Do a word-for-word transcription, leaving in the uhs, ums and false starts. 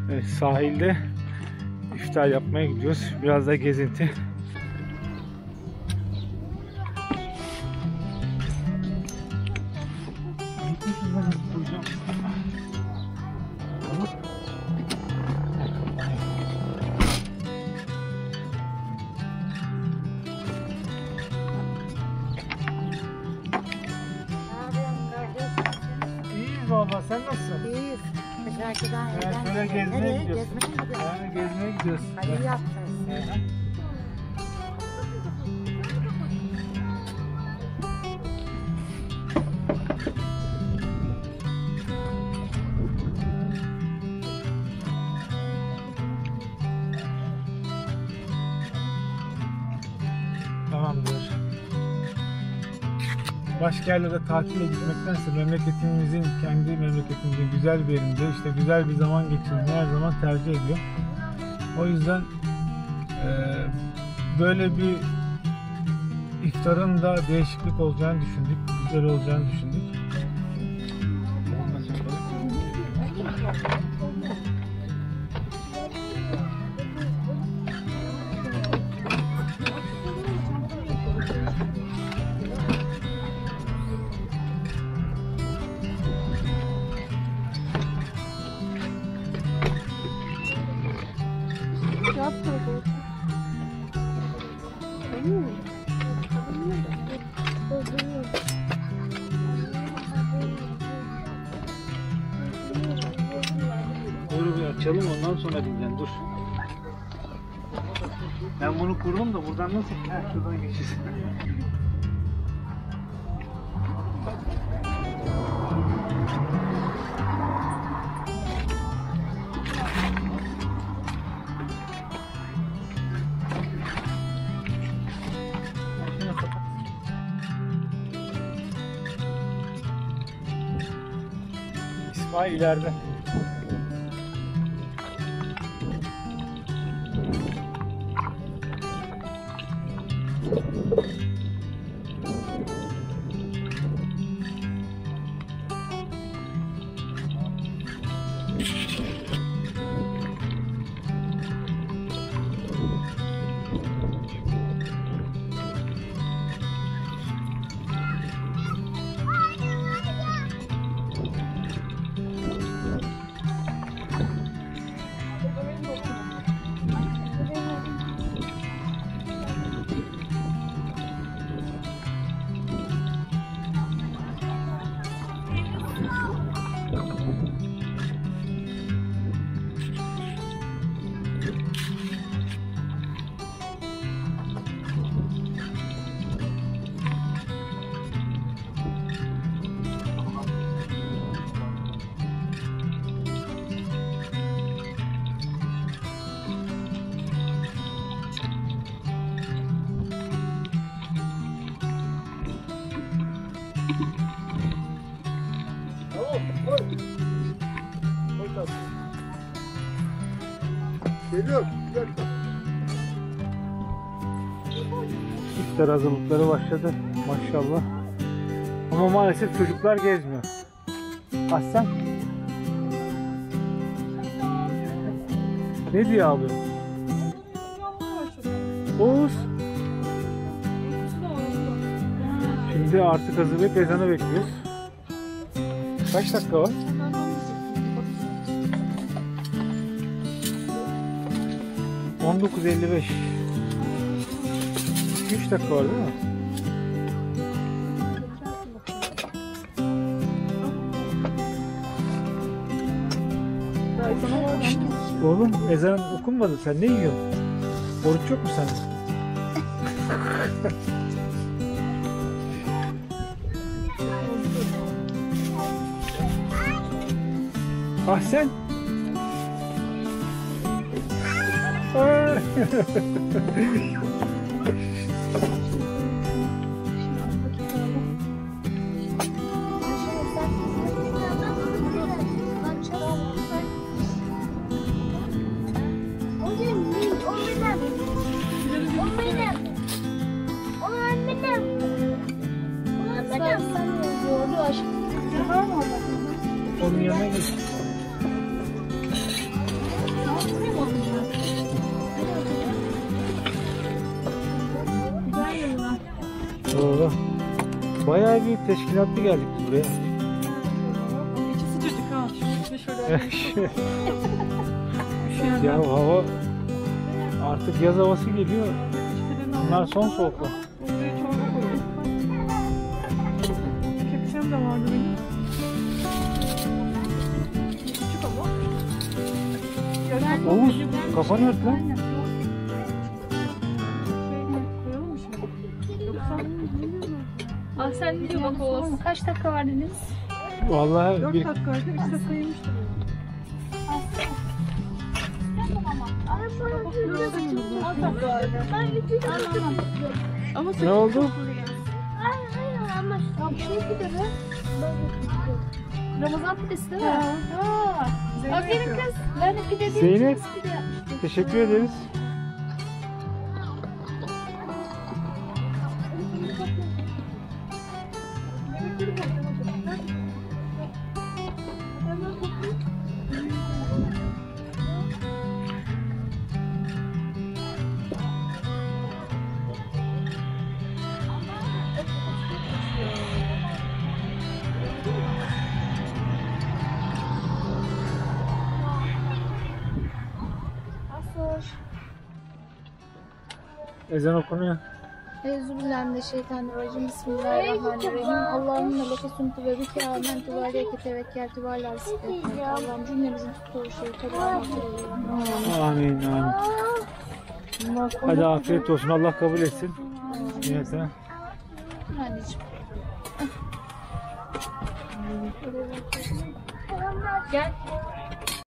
Evet, sahilde iftar yapmaya gidiyoruz. Biraz da gezinti. İyiyiz valla, sen nasılsın? İyiyiz. Dışarıdan Evet, evden şöyle gezmeye nereye? gidiyoruz. Gezmeye mi gidiyoruz? Ha, gezmeye gidiyoruz. Hadi yapacağız. Tamamdır. Başka yerlere tatile gitmektense memleketimizin, kendi memleketimizin güzel bir yerinde işte güzel bir zaman geçirmeyi her zaman tercih ediyorum. O yüzden e, böyle bir iftarın da değişiklik olacağını düşündük, güzel olacağını düşündük. Dur bir açalım, ondan sonra bineceğim. Dur. Ben bunu kurdum da buradan nasıl? Heh, şuradan geçeceğiz. İsmail ileride. Geliyorum. İftar hazırlıkları başladı maşallah. Ama maalesef çocuklar gezmiyor. Aslan. Ne diye ağlıyor? Oğuz. Şimdi artık hazırlayıp ezanı bekliyoruz. Kaç dakika var? on dokuz elli beş. üç dakika var değil mi? Şişt, oğlum ezan okunmadı. Sen ne yiyorsun? Oruç yok mu sende? Ah sen. Onun yanına geç. bir teşkilatlı geldik biz buraya. İçi sıcacık ha. Şimdi şöyle. Üşüyenler. Ya hava artık yaz havası geliyor. Bunlar son soğuklar. Buraya çorba koydum. Kepçem de vardı benim. Küçük ama. Yarın Oğuz kafanı ört lan. şey koyalım mı şimdi? Yoksa Ah sen ne diyor bak Oğuz? Kaç dakika var Deniz? Vallahi dört bir dakikaydı, üç dakika yemiştim. Ama ne oldu? Ramazan pidesi değil mi? Ha. Aferin kız. Ben de pide değil. Zeynep. Pide yapmıştım. Teşekkür ederiz. Ezan okunuyor. Euzubillahimineşşeytanirracim. Bismillahirrahmanirrahim. Allahümme leke sumtu ve bike amentu ve aleyke tevekkeltu ve alâ sıkıntı. Allah'ım cümlemizin tuttuğu şeyi tabi Amin amin. Hadi afiyet olsun. Allah kabul etsin. Niyetine. Anneciğim. Gel.